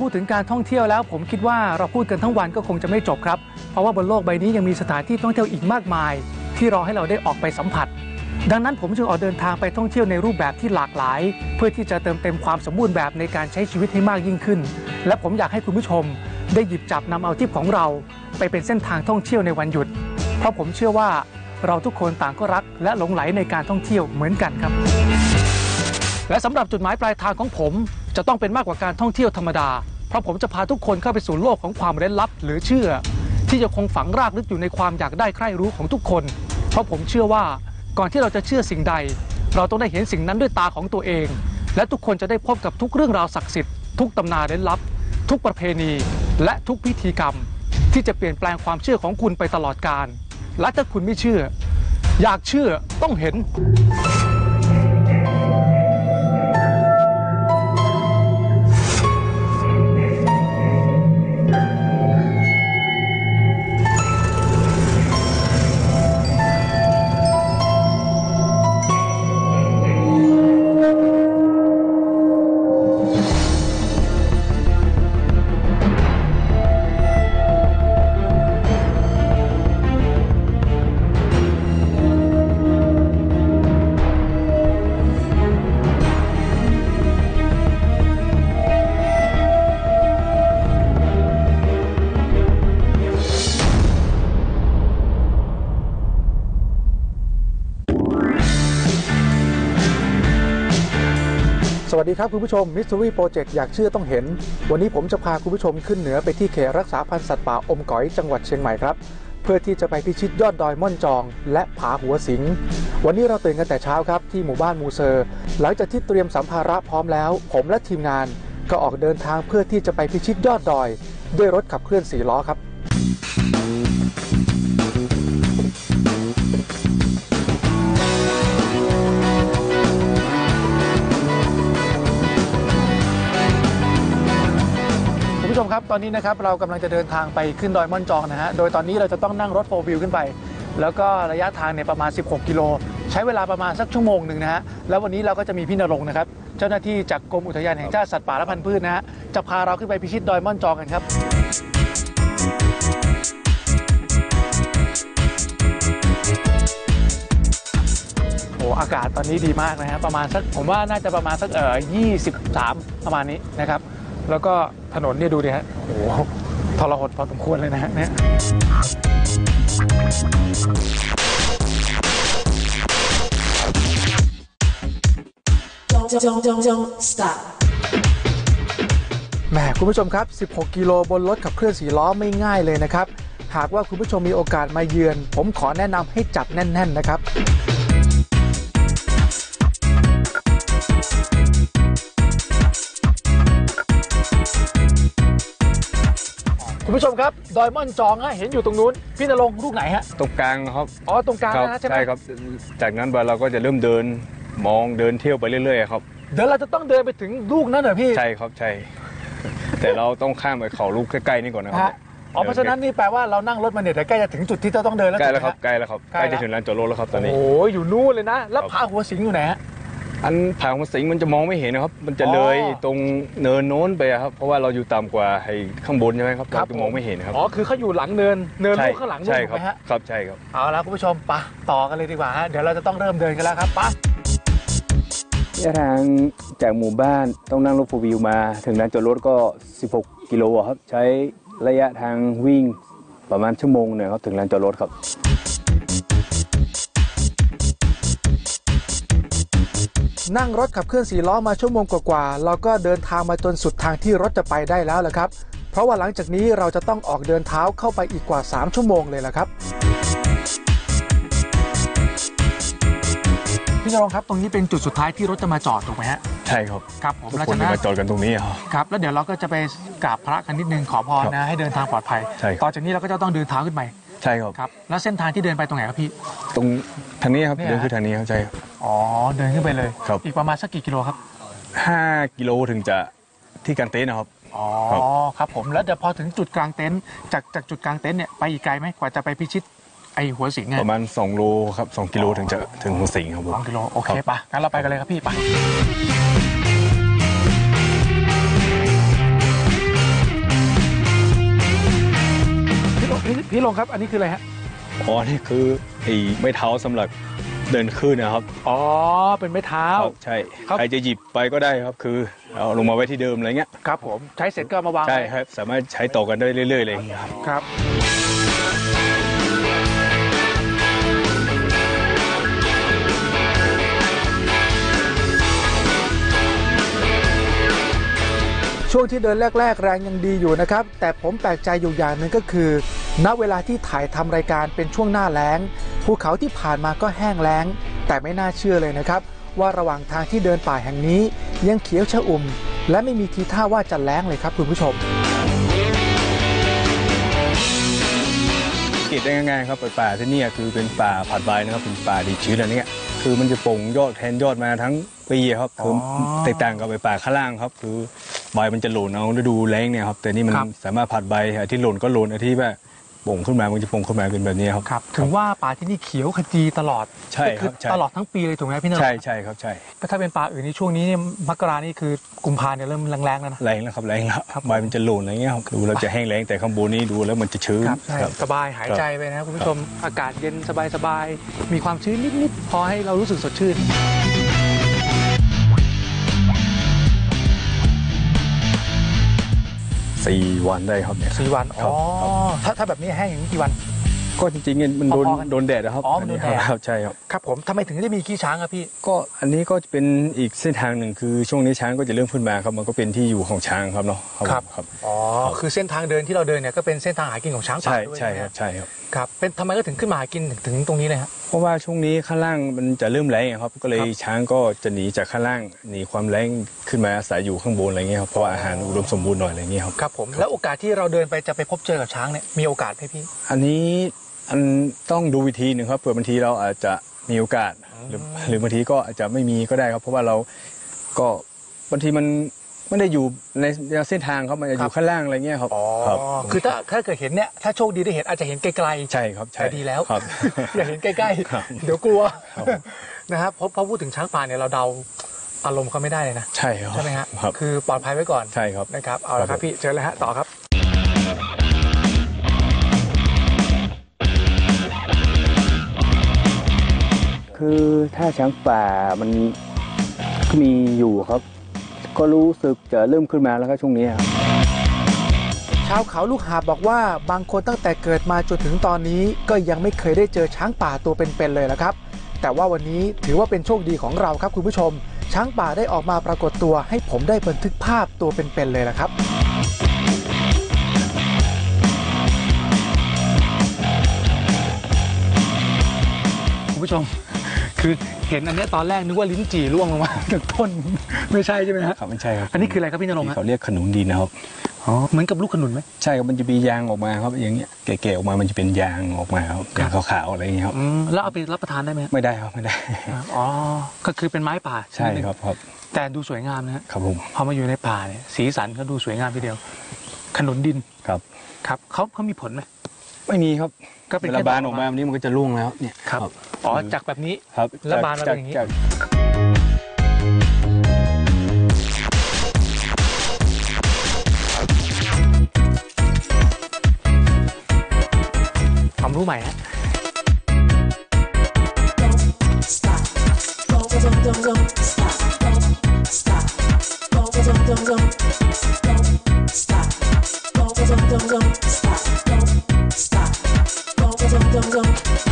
พูดถึงการท่องเที่ยวแล้วผมคิดว่าเราพูดกันทั้งวันก็คงจะไม่จบครับเพราะว่าบนโลกใบนี้ยังมีสถานที่ท่องเที่ยวอีกมากมายที่รอให้เราได้ออกไปสัมผัสดังนั้นผมจึงออกเดินทางไปท่องเที่ยวในรูปแบบที่หลากหลายเพื่อที่จะเติมเต็มความสมบูรณ์แบบในการใช้ชีวิตให้มากยิ่งขึ้นและผมอยากให้คุณผู้ชมได้หยิบจับนำเอาทริปของเราไปเป็นเส้นทางท่องเที่ยวในวันหยุดเพราะผมเชื่อว่าเราทุกคนต่างก็รักและหลงไหลในการท่องเที่ยวเหมือนกันครับและสำหรับจุดหมายปลายทางของผมจะต้องเป็นมากกว่าการท่องเที่ยวธรรมดาเพราะผมจะพาทุกคนเข้าไปสู่โลกของความเร้นลับหรือเชื่อที่จะคงฝังรากลึกอยู่ในความอยากได้ใคร่รู้ของทุกคนเพราะผมเชื่อว่าก่อนที่เราจะเชื่อสิ่งใดเราต้องได้เห็นสิ่งนั้นด้วยตาของตัวเองและทุกคนจะได้พบกับทุกเรื่องราวศักดิ์สิทธิ์ทุกตำนานเร้นลับทุกประเพณีและทุกพิธีกรรมที่จะเปลี่ยนแปลงความเชื่อของคุณไปตลอดกาลและถ้าคุณไม่เชื่ออยากเชื่อต้องเห็นสวัสดีครับคุณผู้ชม Mystery Project อยากเชื่อต้องเห็นวันนี้ผมจะพาคุณผู้ชมขึ้นเหนือไปที่เขตรักษาพันธุ์สัตว์ป่าอมก๋อยจังหวัดเชียงใหม่ครับเพื่อที่จะไปพิชิตยอดดอยม่อนจองและผาหัวสิงวันนี้เราตื่นกันแต่เช้าครับที่หมู่บ้านมูเซอร์หลังจากที่เตรียมสัมภาระพร้อมแล้วผมและทีมงานก็ออกเดินทางเพื่อที่จะไปพิชิตยอดดอยด้วยรถขับเคลื่อน4 ล้อครับคุณผู้ชมครับตอนนี้นะครับเรากำลังจะเดินทางไปขึ้นดอยม่อนจองนะฮะโดยตอนนี้เราจะต้องนั่งรถ4 วิวขึ้นไปแล้วก็ระยะทางเนี่ยประมาณ16 กิโลใช้เวลาประมาณสักชั่วโมงหนึ่งนะฮะแล้ววันนี้เราก็จะมีพี่ณรงค์นะครับเจ้าหน้าที่จากกรมอุทยานแห่งชาติสัตว์ป่าและพันธุ์พืชนะฮะจะพาเราขึ้นไปพิชิตดอยม่อนจองกันครับโอ้อากาศตอนนี้ดีมากนะฮะประมาณสักผมว่าน่าจะประมาณสัก23ประมาณนี้นะครับแล้วก็ถนนเนี่ยดูดิฮะโอ้โหทรหดพอสมควรเลยนะฮะเนี่ยแหมคุณผู้ชมครับ16 กิโลบนรถขับเคลื่อน4 ล้อไม่ง่ายเลยนะครับหากว่าคุณผู้ชมมีโอกาสมาเยือนผมขอแนะนำให้จัดแน่นๆนะครับคุณผู้ชมครับดอยม่อนจองฮะเห็นอยู่ตรงนู้นพี่ณรงค์ลูกไหนฮะตรงกลางครับอ๋อตรงกลางนะใช่ไหมใช่ครับจากนั้นเราก็จะเริ่มเดินมองเดินเที่ยวไปเรื่อยๆครับเดี๋ยวเราจะต้องเดินไปถึงลูกนั้นเหรอพี่ใช่ครับใช่แต่เราต้องข้ามไปเขาลูกใกล้ๆนี่ก่อนนะครับอ๋อเพราะฉะนั้นนี่แปลว่าเรานั่งรถมาเนี่ยใกล้จะถึงจุดที่เราต้องเดินแล้วใกล้แล้วครับใกล้แล้วครับใกล้จะถึงลานจอดรถแล้วครับตอนนี้โอ้ยอยู่นู่นเลยนะแล้วผาหัวสิงอยู่ไหนฮะอันผาหัวสิงมันจะมองไม่เห็นนะครับมันจะเลยตรงเนินโน้นไปครับเพราะว่าเราอยู่ต่ำกว่าไอ้ข้างบนใช่ไหมครับเราจะมองไม่เห็นครับอ๋อคือเขาอยู่หลังเนินลูกข้างหลังใช่ครับครับใช่ครับเอาละคุณผู้ชมไปต่อกันเลยดีกว่าฮะเดี๋ยวเราจะต้องเริ่มเดินกันแล้วครับไประยะทางจากหมู่บ้านต้องนั่งรถ4 วิวมาถึงลานจอดรถก็16 กิโลครับใช้ระยะทางวิ่งประมาณชั่วโมงเนี่ยครับถึงลานจอดรถครับนั่งรถขับเคลื่อน4 ล้อมาชั่วโมงกว่าๆเราก็เดินทางมาจนสุดทางที่รถจะไปได้แล้วละครับเพราะว่าหลังจากนี้เราจะต้องออกเดินเท้าเข้าไปอีกกว่า3 ชั่วโมงเลยละครับพี่ณรงค์ครับตรงนี้เป็นจุดสุดท้ายที่รถจะมาจอดถูกไหมฮะใช่ครับครับผมทุกคนมาจอดกันตรงนี้ครับแล้วเดี๋ยวเราก็จะไปกราบพระกันนิดนึงขอพรนะให้เดินทางปลอดภัยต่อจากนี้เราก็จะต้องเดินเท้าขึ้นไปใช่ครับครับแล้วเส้นทางที่เดินไปตรงไหนครับพี่ตรงทางนี้ครับเดินขึ้นทางนี้ครับใช่ครับอ๋อเดินขึ้นไปเลยครับอีกประมาณสักกี่กิโลครับ 5 กิโลถึงจะที่กางเต็นท์นะครับอ๋อครับผมแล้วเดี๋ยวพอถึงจุดกลางเต็นท์จากจุดกลางเต็นท์เนี่ยไปอีกไกลไหมกว่าจะไปพิชิตไอหัวสิงห์ประมาณ2 โลครับ2 กิโลถึงจะถึงหัวสิงห์ครับผม 2 กิโลโอเคป่ะงั้นเราไปกันเลยครับพี่ไปพี่ลงครับอันนี้คืออะไรฮะอ๋อนี่คือไอ้ไม้เท้าสำหรับเดินขึ้นนะครับอ๋อเป็นไม้เท้าครับใช่ครับใครจะหยิบไปก็ได้ครับคือเอาลงมาไว้ที่เดิมอะไรเงี้ยครับผมใช้เสร็จก็เอามาวางใช่ไว้ครับสามารถใช้ต่อกันได้เรื่อยๆเลยอย่างเงี้ยครับครับช่วงที่เดินแรกๆแรงยังดีอยู่นะครับแต่ผมแปลกใจอยู่อย่างหนึ่งก็คือณเวลาที่ถ่ายทำรายการเป็นช่วงหน้าแล้งภูเขาที่ผ่านมาก็แห้งแล้งแต่ไม่น่าเชื่อเลยนะครับว่าระหว่างทางที่เดินป่าแห่งนี้ยังเขียวชอุ่มและไม่มีทีท่าว่าจะแล้งเลยครับคุณผู้ชมเก็บได้ง่ายๆครับป่าที่นี่คือเป็นป่าผัดใบนะครับเป็นป่าดีชื้นอะไรเงี้ยคือมันจะโป่งยอดแทนยอดมาทั้งปีครับคือแตกต่างกับป่าข้างล่างครับคือใบมันจะหล่นเอาฤดูแล้งเนี่ยครับแต่นี่มันสามารถผัดใบที่หล่นก็หล่นที่แบบโป่งขึ้นมามันจะโป่งขึ้นมาเป็นแบบนี้ครับครับถึงว่าป่าที่นี่เขียวขจีตลอดใช่ครับอใช่ตลอดทั้งปีเลยถูกไหมพี่นรงค์ใช่ใช่ครับใช่ก็ถ้าเป็นป่าอื่นในช่วงนี้เนี่ยมกรานี่คือกุมภาเนี่ยเริ่มแรงๆแล้วนะแรงแล้วครับแรงแล้วครับใบมันจะหล่นอะไรเงี้ยครับดูแล้วจะแห้งแล้งแต่ข้างบนนี้ดูแล้วมันจะชื้นครับใช่ครับสบายหายใจไปนะคุณผู้ชมอากาศเย็นสบายๆมีความชื้นนิดๆพอให้เรารู้สึกสดชื่น 4 วันได้ครับเนี่ย 4 วันครับถ้าแบบนี้แห้งอย่างนี้กี่วันก็จริงๆมันโดนพอๆกันโดนแดดนะครับอ๋อมันโดนแดดครับใช่ครับครับผมทำไมถึงได้มีขี้ช้างครับพี่ก็อันนี้ก็จะเป็นอีกเส้นทางหนึ่งคือช่วงนี้ช้างก็จะเริ่มขึ้นมาครับมันก็เป็นที่อยู่ของช้างครับเนาะครับอ๋อคือเส้นทางเดินที่เราเดินเนี่ยก็เป็นเส้นทางหากินของช้างป่าใช่ด้วยใช่ไหมครับใช่ครับครับเป็นทำไมก็ถึงขึ้นมาหากินถึงตรงนี้เลยฮะเพราะว่าช่วงนี้ข้างล่างมันจะเริ่มแล้งครับก็เลยครับช้างก็จะหนีจากข้างล่างหนีความแล้งขึ้นมาอาศัยอยู่ข้างบนอะไรเงี้ยครับเพราะว่าอาหารอุดมสมบูรณ์หน่อยอะไรเงี้ยครับครับผมแล้วโอกาสที่เราเดินไปจะไปพบเจอกับช้างเนี่ยมีโอกาสไหมพี่อันนี้ต้องดูวิธีหนึ่งครับเผื่อบางทีเราอาจจะมีโอกาสหรือบางทีก็อาจจะไม่มีก็ได้ครับ เพราะว่าเราก็บางทีมันไม่ได้อยู่ในเส้นทางครับมันจะอยู่ข้างล่างอะไรเงี้ยครับครับคือถ้าเกิดเห็นเนี่ยถ้าโชคดีได้เห็นอาจจะเห็นไกลๆใช่ครับใช่แต่ดีแล้วครับอย่าเห็นใกล้ครับๆ เดี๋ยวกลัวครับนะครับเพราะพูดถึงช้างป่าเนี่ยเราเดาอารมณ์เขาไม่ได้เลยนะใช่ครับใช่ไหมฮะครับคือปลอดภัยไว้ก่อนใช่ครับนะครับเอาละครับพี่เชิญเลยฮะต่อครับคือถ้าช้างป่ามันมีอยู่ครับ ก็รู้สึกจะเริ่มขึ้นมาแล้วครับช่วงนี้ครับชาวเขาลูกหาบบอกว่าบางคนตั้งแต่เกิดมาจนถึงตอนนี้ก็ยังไม่เคยได้เจอช้างป่าตัวเป็นๆเลยละครับ แต่ว่าวันนี้ถือว่าเป็นโชคดีของเราครับคุณผู้ชม ช้างป่าได้ออกมาปรากฏตัวให้ผมได้บันทึกภาพตัวเป็นๆเลยละครับคุณผู้ชม คือเห็นอันนี้ตอนแรกนึกว่าลิ้นจี่ร่วงลงมาจากต้นไม่ใช่ใช่ไหมฮะครับไม่ใช่ครับอันนี้คืออะไรครับพี่นรงค์ที่ฮะเขาเรียกขนุนดินนะครับอ๋อเหมือนกับลูกขนุนไหมใช่ครับมันจะมียางออกมาครับอย่างเงี้ยแก่ๆออกมามันจะเป็นยางออกมาครับยางขาวๆอะไรอย่างเงี้ยครับแล้วเอาไปรับประทานได้ไหมฮะไม่ได้ครับไม่ได้อ๋อก็คือเป็นไม้ป่าใช่ครับครับแต่ดูสวยงามนะฮะครับผมพอมาอยู่ในป่าเนี่ยสีสันก็ดูสวยงามทีเดียว ขนุนดินครับครับเขามีผลไหมไม่มีครับก็เป็นเวลาบานออกมาวันนี้มันก็จะร่วงแล้วเนี่ยครับอ๋อจากแบบนี้ครับแล้วบานมาเป็นอย่างนี้จากความรู้ใหม่ฮะ Stop. Don't stop. Don't stop. Don't stop. Don't stop. Don't stop. Don't.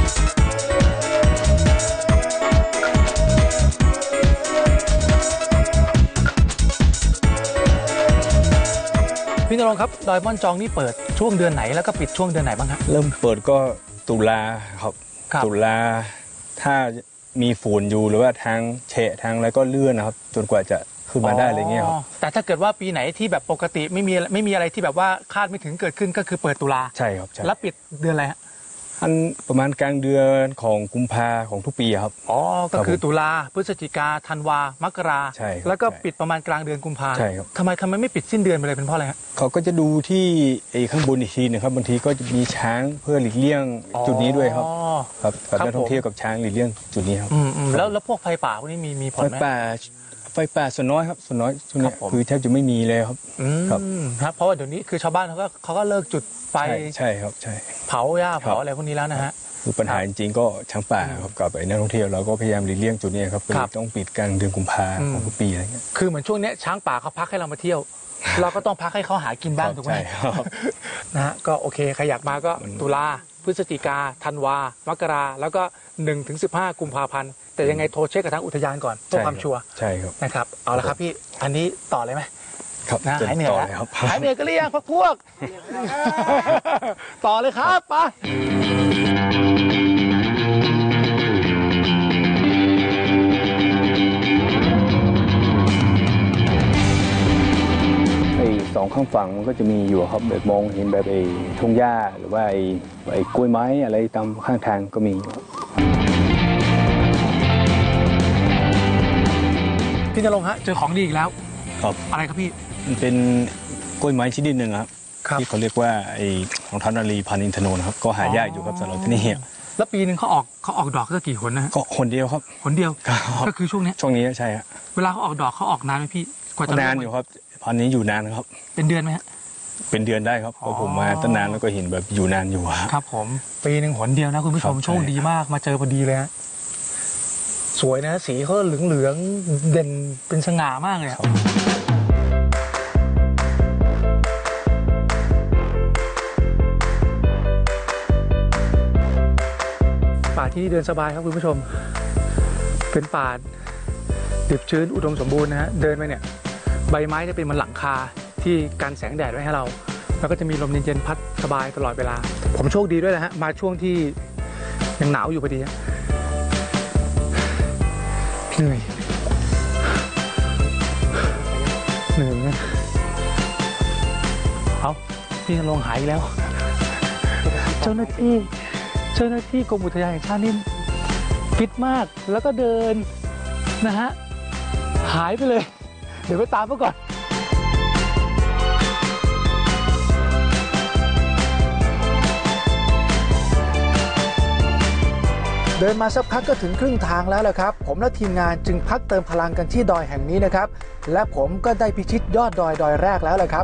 พี่นรงค์ครับดอยม่อนจองนี่เปิดช่วงเดือนไหนแล้วก็ปิดช่วงเดือนไหนบ้างฮะเริ่มเปิดก็ตุลาครับครับตุลาถ้ามีฝุ่นอยู่หรือว่าทางเฉะทางอะไรก็เลื่อนนะครับ จนกว่าจะขึ้นมาได้อะไรเงี้ยครับแต่ถ้าเกิดว่าปีไหนที่แบบปกติไม่มีอะไรที่แบบว่าคาดไม่ถึงเกิดขึ้นก็คือเปิดตุลาใช่ครับใช่แล้วปิดเดือนอะไรฮะอันประมาณกลางเดือนของกุมภาของทุกปีครับอ๋อก็คือครับผมตุลาพฤศจิกาธันวามกราใช่ครับแล้วก็ใช่ปิดประมาณกลางเดือนกุมภาใช่ครับทำไมไม่ปิดสิ้นเดือนไปเลยเป็นเพราะอะไรฮะเขาก็จะดูที่ไอ้ข้างบนอีกทีนะครับบางทีก็จะมีช้างเพื่อหลีกเลี่ยงจุดนี้ด้วยครับอ๋อครับกับครับนักท่องเที่ยวกับช้างหลีกเลี่ยงจุดนี้ครับแล้วพวกไฟป่าพวกนี้มีผลไฟไหมป่าไฟป่าส่วนน้อยครับส่วนน้อยช่วงนี้ครับผมคือแทบจะไม่มีเลยครับ ครับครับเพราะว่าเดี๋ยวนี้คือชาวบ้านเขาก็เลิกจุดไฟใช่ครับใช่เผาหญ้าครับเผาอะไรพวกนี้แล้วนะฮะคือปัญหาจริงๆก็ช้างป่าครับกับไอ้นักท่องเที่ยวเราก็พยายามหลีกเลี่ยงจุดนี้ครับครับต้องปิดกลางเดือนกุมภาอืมของทุกปีอะไรเงี้ยคือเหมือนช่วงเนี้ยช้างป่าเขาพักให้เรามาเที่ยว เราก็ต้องพักให้เขาหากินบ้างถูกไหมใช่ครับนะฮะก็โอเคใครอยากมาก็มันตุลาพฤศจิกาธันวามกราแล้วก็1 ถึง 15 กุมภาพันธ์แต่ยังไงโทรเช็คกับทางอุทยานก่อนเพื่อความชัวร์ใช่ครับนะครับเอาละครับพี่อันนี้ต่อเลยไหมครับนะจะหายเหนื่อยต่แล้วลครับหายเหนื่อยกันหรือยังพวก ต่อเลยครับไปไอ้สองข้างฝั่งมันก็จะมีอยู่ครับแบบมองเห็นแบบไอ้ทุ่งหญ้าหรือว่าไอ้กล้วยไม้อะไรตามข้างทางก็มีอยู่พี่นรงค์ฮะเจอของดีอีกแล้วครับอะไรครับพี่มันเป็นกล้วยไม้ชนิดหนึ่งครับครับที่เขาเรียกว่าไอ้ของท้าวนารีพันธุ์อินทนนท์นะครับก็หายากอยู่ครับสำหรับที่นี่แล้วปีหนึ่งเขาออกดอกก็กี่หนนะฮะก็คนเดียวครับหนเดียวครับก็คือช่วงเนี้ยช่วงนี้ใช่ครับเวลาเขาออกดอกเขาออกนานไหมพี่กว่าจะนานอยู่ครับพันธุ์นี้อยู่นานครับเป็นเดือนไหมฮะเป็นเดือนได้ครับเพราะผมมาตั้งนานแล้วก็เห็นแบบอยู่นานอยู่ครับครับผมปีหนึ่งหนเดียวนะคุณผู้ชมครับโชคดีมากมาเจอพอดีเลยฮะสวยนะสีเขาเหลืองๆเด่นเป็นสง่ามากเลยอะป่าที่นี่เดินสบายครับคุณผู้ชม เป็นป่าดิบชื้นอุดมสมบูรณ์นะฮะเดินไปเนี่ยใบไม้จะเป็นเหมันหลังคาที่กันแสงแดดไว้ให้เรา แล้วก็จะมีลมเย็นๆพัดสบายตลอดเวลา ผมโชคดีด้วยนะฮะมาช่วงที่ยังหนาวอยู่พอดีฮะเหนื่อยเหนื่อยเหมือนกันเอาพี่นรงค์หายอีกแล้ว เจ้าหน้าที่กรมอุทยานแห่งชาตินี่ฟิตมากแล้วก็เดินนะฮะหายไปเลย เดี๋ยวไปตามเขาก่อน เดินมาสักพักก็ถึงครึ่งทางแล้วแหละครับ ผมและทีมงานจึงพักเติมพลังกันที่ดอยแห่งนี้นะครับ และผมก็ได้พิชิตยอดดอยแรกแล้วแหละครับ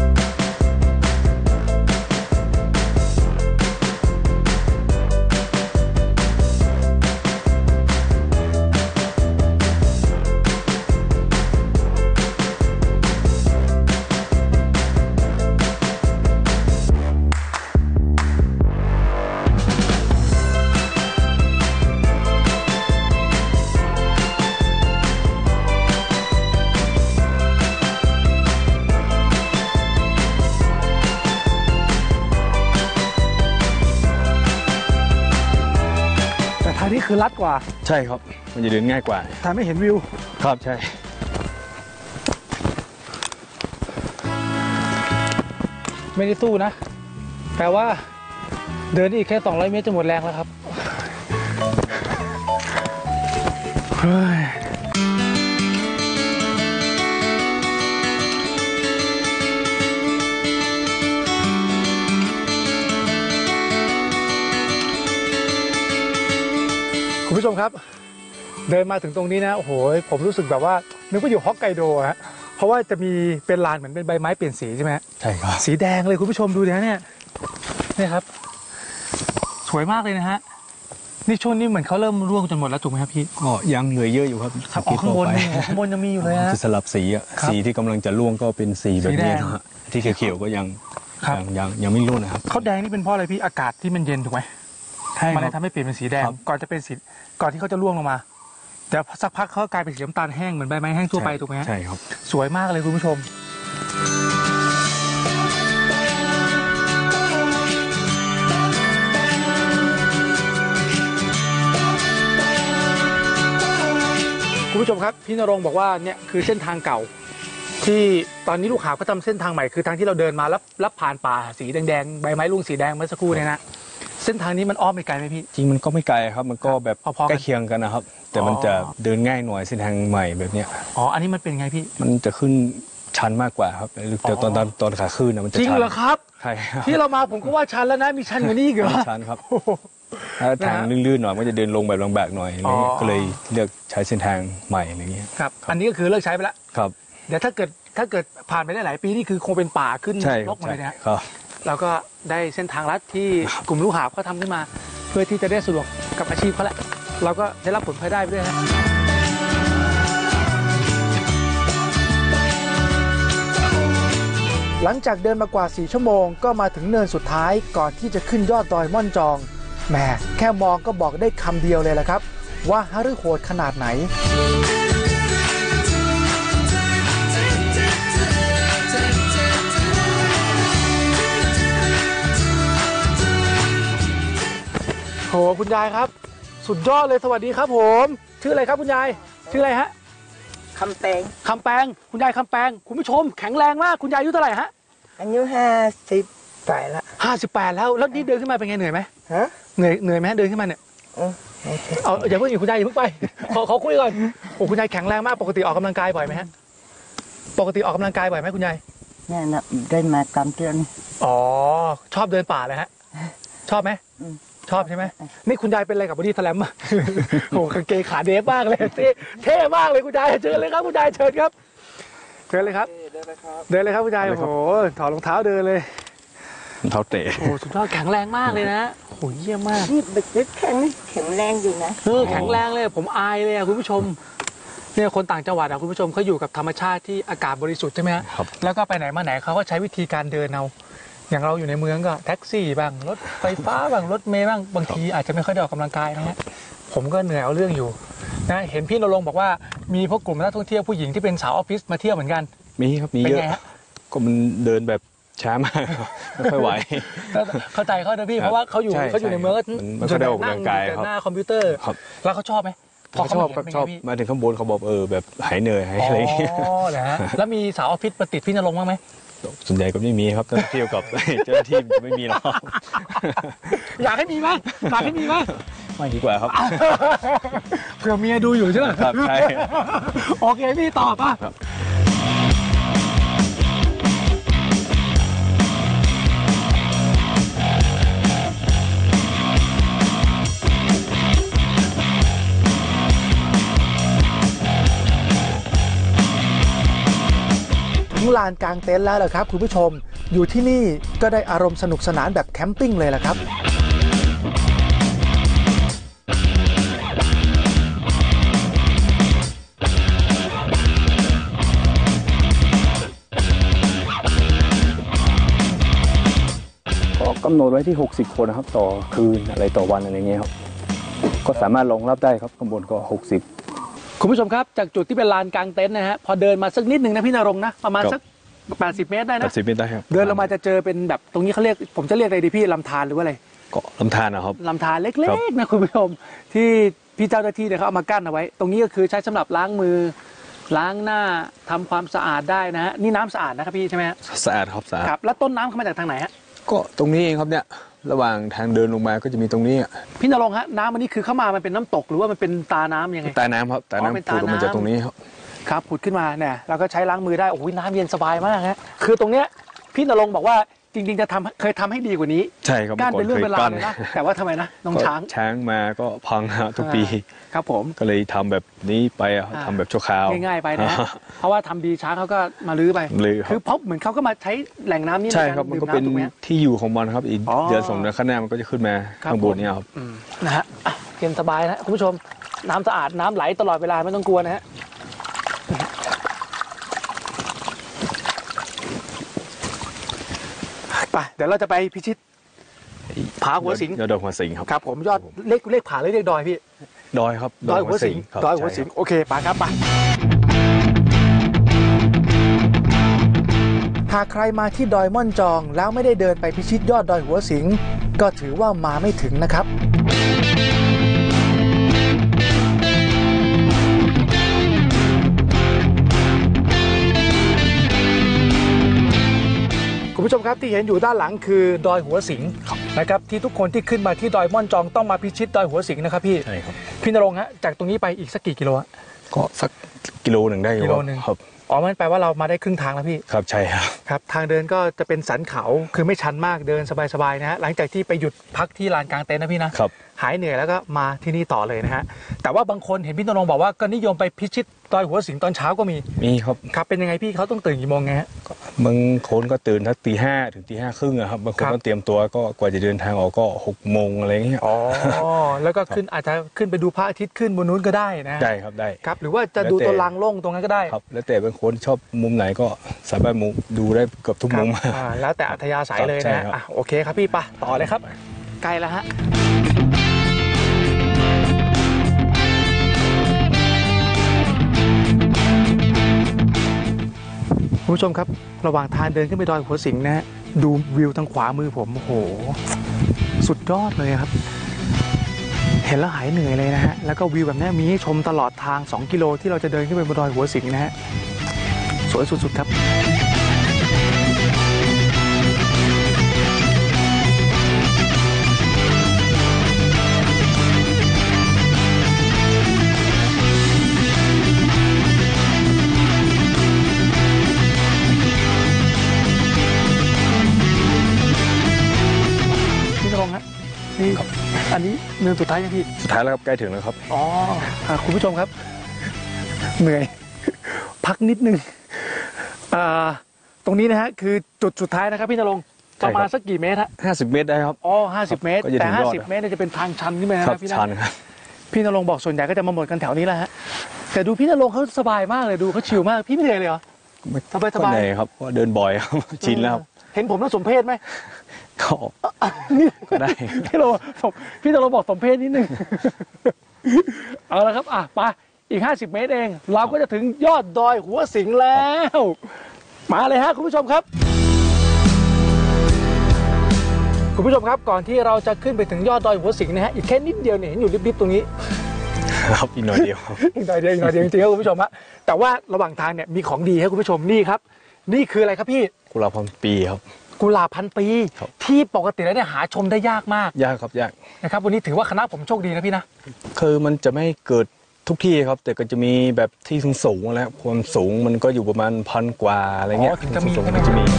แต่ทางนี้คือลัดกว่าใช่ครับมันจะเดินง่ายกว่าทางไม่เห็นวิวครับใช่ไม่ได้สู้นะ แต่ว่าเดินอีกแค่ 200 เมตรจะหมดแรงแล้วครับเฮ้ยคุณผู้ชมครับ เดินมาถึงตรงนี้นะโอ้โหผมรู้สึกแบบว่านึกว่าอยู่ฮอกไกโดฮะเพราะว่าจะมีเป็นลานเหมือนเป็นใบไม้เปลี่ยนสีใช่ไหมฮะใช่ครับสีแดงเลยคุณผู้ชมดูนะเนี่ยครับ สวยมากเลยนะฮะนี่ช่วงนี้เหมือนเขาเริ่มร่วงจนหมดแล้วถูกไหมครับพี่ก็ยังเหลือเยอะอยู่ครับครับอ๋อข้างบนไปนี่ข้างบนยังมีอยู่เลยฮะจะสลับสีอะครับสีที่กำลังจะร่วงก็เป็นสีแบบสีแดนี้งนะฮะที่เขียวๆก็ยังครับยังไม่ร่วงนะครับเขาแดงนี่เป็นเพราะอะไรพี่อากาศที่มันเย็นถูกไหมใช่มันคเลรัยบทำให้เปลี่ยนเป็นสีแดงครับก่อนที่เขาจะร่วงลงมาแต่สักพักเขากลายเป็นสีน้ำตาลแห้งเหมือนใบไม้แห้งทั่วไปถูกไหมฮะใช่ครับสวยมากเลยคุณผู้ชม คุณผู้ชมครับพี่นรงค์บอกว่าเนี่ยคือเส้นทางเก่า ที่ตอนนี้ลูกหาบก็ทำเส้นทางใหม่คือทางที่เราเดินมาแล้วผ่านป่าสีแดงๆใบไม้ร่วงสีแดงเมื่อสักครู่เนี่ยนะเส้นทางนี้มันอ้อมไปไกลไหมพี่จริงมันก็ไม่ไกลครับมันก็แบบพอๆกันใกล้เคียงกันนะครับ แต่มันจะเดินง่ายหน่อยเส้นทางใหม่แบบเนี้ยอ๋ออันนี้มันเป็นไงพี่มันจะขึ้นชันมากกว่าครับแต่ตอนขาขึ้นนะมันจะจริงชันเหรอครับใช่ครับที่เรามาผมก็ว่าชันแล้วนะมีชันกว่านี้อีกเหรอชันครับโอ้โหถ้าทางลื่นๆหน่อยมันจะเดินลงแบบลำบากหน่อยอะไรเงี้ยก็เลยเลือกใช้เส้นทางใหม่อะไรเงี้ยครับอันนี้ก็คือเลิกใช้ไปแล้วครับเดี๋ยวถ้าเกิดผ่านไปได้หลายปีนี่คือคงเป็นป่าขึ้นใช่รกหมดเลยนะครับเราก็ได้เส้นทางลัดที่กลุ่มลูกหาบเขาทำขึ้นมา เพื่อที่จะได้สะดวกกับอาชีพเขาแหละเราก็ได้รับผลพลอยได้ไปด้วยนะหลังจากเดินมากว่า4ชั่วโมงก็มาถึงเนินสุดท้ายก่อนที่จะขึ้นยอดดอยม่อนจองแหมแค่มองก็บอกได้คำเดียวเลยละครับว่าฮฤโหดขนาดไหนโหคุณยายครับสุดยอดเลยสวัสดีครับผมชื่ออะไรครับคุณยายชื่ออะไรฮะคำแปงคุณยายคำแปงคุณผู้ชมแข็งแรงมากคุณยายอายุเท่าไหร่ฮะอายุ58ละ 58แล้วนี่เดินขึ้นมาเป็นไงเหนื่อยไหมฮะเหนื่อยไหมเดินขึ้นมาเนี่ยเอาอย่าเพิ่งอยู่คุณยายอย่าเพิ่งไปขอคุยก่อนโอ้คุณยายแข็งแรงมากปกติออกกำลังกายบ่อยไหมฮะปกติออกกำลังกายบ่อยไหมคุณยายเนี่ยนะได้มากำเตือนอ๋อชอบเดินป่าเลยฮะชอบไหมชอบใช่ไหมนี่คุณยายเป็นอะไรกับบอดี้สแลมอ่ะโอ้กางเกงขาเดฟมากเลยเท่มากเลยคุณยายเชิญเลยครับคุณยายเชิญครับเชิญเลยครับเดินเลยครับคุณยายโอ้โหถอดรองเท้าเดินเลยเท้าเตะโอ้สุดยอดแข็งแรงมากเลยนะโอ้เยี่ยมมากนี่บึกแข็งแรงอยู่นะแข็งแรงเลยผมอายเลยอะคุณผู้ชมเนี่ยคนต่างจังหวัดอะคุณผู้ชมเขาอยู่กับธรรมชาติที่อากาศบริสุทธิ์ใช่ไหมฮะครับแล้วก็ไปไหนมาไหนเขาก็ใช้วิธีการเดินเอาอย่างเราอยู่ในเมืองก็แท็กซี่บ้างรถไฟฟ้าบ้างรถเมล์บ้างบางทีอาจจะไม่ค่อยได้ออกกำลังกายนะฮะผมก็เหนื่อยเอาเรื่องอยู่นะเห็นพี่ณรงค์บอกว่ามีพวกกลุ่มนักท่องเที่ยวผู้หญิงที่เป็นสาวออฟฟิศมาเที่ยวเหมือนกันมีครับมีเป็นเยอะไงฮะก็มันเดินแบบช้ามากไม่ค่อยไหวเข้าใจเขานะพี่เพราะว่าเขาอยู่ใช่ในเมืองก็มันไม่ค่อยได้ออกกำลังกายนั่ครับหน้าคอมพิวเตอร์ครับแล้วเขาชอบไหมพอชอบเขาชอบเห็นเป็นไงพี่มาถึงข้างบนเขาบอกแบบหายเหนื่อยหายอะไรอย่างเงี้ยอ๋อเหรอฮะแล้วมีสาวออฟฟิศมาติดพี่ณรงค์บ้างไหมส่วนใหญ่ก็ไม่มีครับต้องเที่ยวกับ เจ้าหน้าที่ไม่มีหรอกอยากให้มีไหมอยากให้มีไหมไม่ดีกว่าครับเผื่อเมียดูอยู่ใช่ไหมครับใช่โอเคพี่ตอบป่ะครับถึงลานกลางเต็นท์แล้วเหรอครับคุณผู้ชมอยู่ที่นี่ก็ได้อารมณ์สนุกสนานแบบแคมปิ้งเลยล่ะครับก็กำหนดไว้ที่60คนนะครับต่อคืนอะไรต่อวันอะไรเงี้ยครับก็สามารถรองรับได้ครับข้างบนก็60 คุณผู้ชมครับจากจุดที่เป็นลานกลางเต็นท์นะฮะพอเดินมาสักนิดหนึ่งนะพี่ณรงค์นะประมาณสัก80 เมตรได้นะ 80 เมตรได้ครับเดินลงมาจะเจอเป็นแบบตรงนี้เขาเรียกผมจะเรียกอะไรดีพี่ลำธารหรือว่าอะไรก็ลำธารนะครับลำธารเล็ครักบๆนะคุณผู้ชมที่พี่เจ้าหน้าที่เนี่ยเขาเอามากั้นเอาไว้ ตรงนี้ก็คือใช้สำหรับล้างมือล้างหน้าทำความสะอาดได้นะฮะนี่น้ำสะอาดนะครับพี่ใช่ไหมฮะสะอาดครับสะอาดครับแล้วต้นน้ำเข้ามาจากทางไหนฮะก็ตรงนี้เองครับเนี่ยระหว่างทางเดินลงมาก็จะมีตรงนี้พี่ณรงค์ฮะน้ำอันนี้คือเข้ามามันเป็นน้ำตกหรือว่ามันเป็นตาน้ำยังไงใต้น้ำครับใต้อ๋อเป็นน้ำผุดออกมาใต้น้ำจากตรงนี้ครับครับผุดขึ้นมาเนี่ยเราก็ใช้ล้างมือได้โอ้ยน้ำเย็นสบายมากฮะคือตรงเนี้ยพี่ณรงค์บอกว่าจริงๆจะเคยทำให้ดีกว่านี้ใช่ครับกั้นเป็นเรื่องคเป็นราวเลยนะแต่ว่าทำไมนะน้องก็ช้างช้างมาก็พังทุกปีครับผมก็เลยทำแบบนี้ไปทำแบบชั่วคราวง่ายๆไปนะฮะเพราะว่าทำดีช้างเขาก็มาลื้อไปลื้อครับคือเพราะเหมือนเขาก็มาใช้แหล่งน้ำนี้ในใช่การครับมันดื่ก็มเป็นน้ำถูกไหมฮะที่อยู่ของมันครับอีกอ๋อเดือน2 เดือนข้างหน้ามันก็จะขึ้นมาครับข้างบนเนี่ยครับนะฮะอ่ะเย็นสบายนะคุณผู้ชมน้ำสะอาดน้ำไหลตลอดเวลาไม่ต้องกลัวนะฮะไปเดี๋ยวเราจะไปพิชิตผาหัวสิงยอดดอยหัวสิงครับครับผมยอดเลขผาหรือเลขดอยพี่ดอยครับดอยหัวสิงครับดอยหัวสิงใช่ครับโอเคไปครับไปหากใครมาที่ดอยม่อนจองแล้วไม่ได้เดินไปพิชิตยอดดอยหัวสิงก็ถือว่ามาไม่ถึงนะครับคุณผู้ชมครับที่เห็นอยู่ด้านหลังคือดอยหัวสิงนะครับที่ทุกคนที่ขึ้นมาที่ดอยม่อนจองต้องมาพิชิตดอยหัวสิงนะครับพี่ใช่ครับพี่ณรงค์ฮะจากตรงนี้ไปอีกสักกี่กิโลฮะก็สักกิโลหนึ่งได้อยู่กิโลหนึ่งครับอ๋อมันแปลว่าเรามาได้ครึ่งทางแล้วพี่ครับใช่ครับครับทางเดินก็จะเป็นสันเขาคือไม่ชันมากเดินสบายๆนะฮะหลังจากที่ไปหยุดพักที่ลานกลางเต็นท์นะพี่นะครับ หายเหนื่อยแล้วก็มาที่นี่ต่อเลยนะฮะแต่ว่าบางคนเห็นพี่ณรงค์บอกว่าก็นิยมไปพิชิตดอยหัวสิงตอนเช้าก็มีมีครับครับเป็นยังไงพี่เขาต้องตื่นกี่โมงไงฮะบางคนก็ตื่นทักตี 5ถึงตี 5 ครึ่งอะครับบางคนครับก็เตรียมตัวก็กว่าจะเดินทางออกก็6 โมงอะไรเงี้ยอ๋อแล้วก็ขึ้นอาจจะขึ้นไปดูพระอาทิตย์ขึ้นบนนู้นก็ได้นะได้ครับได้ครับหรือว่าจะดูตัวลางโล่งตรงนั้นก็ได้ครับแล้วแต่บางคนชอบมุมไหนก็สามารถมุมดูได้เกือบทุกครับมุมแล้วแต่อัธยาศัยเลยใช่นะครับ อ่ะโอเคครับพี่ไปต่อเลยครับใกล้แล้วฮะคุณผู้ชมครับระหว่างทางเดินขึ้นไปดอยหัวสิงนะฮะดูวิวทางขวามือผมโอ้โหสุดยอดเลยครับ เห็นแล้วหายเหนื่อยเลยนะฮะแล้วก็วิวแบบนี้มีให้ชมตลอดทาง2 กิโลที่เราจะเดินขึ้นไปบนดอยหัวสิงนะฮะสวยสุดๆครับพี่ณรงค์ฮะนี่อันนี้เนินสุดท้ายยังพี่สุดท้ายแล้วครับใกล้ถึงแล้วครับอ๋อคุณผู้ชมครับ เหนื่อย พักนิดนึงตรงนี้นะฮะคือจุดสุดท้ายนะครับพี่ณรงค์ใช่ปครับระมาณสักกี่เมตรฮะ 50 เมตรได้ครับอ๋อ50 เมตรก็จะแต่ถึงยอด 50 เมตรเนี่ยจะเป็นทางชันขึ้นไปครันะบพี่นะชันครับพี่ณรงค์บอกส่วนใหญ่ก็จะมาหมดกันแถวนี้แหละฮะแต่ดูพี่ณรงค์เขาสบายมากเลยดูเขาชิลมากพี่ไม่เหนื่อยเลยเหรอ สบายๆก็เหนื่อยครับเพราะเดินบ่อยครับ ชินแล้วครับเห็นผมแล้วสมเพศไหมก็นี่ก็ได้พี่ณรงค์บอกสมเพศนิดนึง เอาละครับไปอีก50 เมตรเอง เราก็จะถึงยอดดอยหัวสิงแล้ว มาเลยฮะคุณผู้ชมครับ คุณผู้ชมครับก่อนที่เราจะขึ้นไปถึงยอดดอยหัวสิงนะฮะอีกแค่นิดเดียวเนี่ยเห็นอยู่ริบๆตรงนี้ครับอีกหน่อยเดียวครับอีกหน่อยเดียวจริงๆครับคุณผู้ชมฮะแต่ว่าระหว่างทางเนี่ยมีของดีให้คุณผู้ชมนี่ครับ นี่คืออะไรครับพี่กุหลาบพันปีครับกุหลาบพันปีครับที่ปกติแล้วเนี่ยหาชมได้ยากมากยากครับยากนะครับวันนี้ถือว่าคณะผมโชคดีนะพี่นะคือมันจะไม่เกิดทุกที่ครับ แต่ก็จะมีแบบที่สูงๆแล้วความสูงมันก็อยู่ประมาณ1,000 กว่าอะไรเงี้ยถึงจะมีสูงใช่ๆไหมมันจะมี